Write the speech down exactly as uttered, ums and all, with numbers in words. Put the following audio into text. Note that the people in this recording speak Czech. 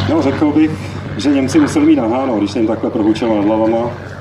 No, řekl bych, že Němci museli mít naháno, když se jim takhle prohučelo nad hlavama.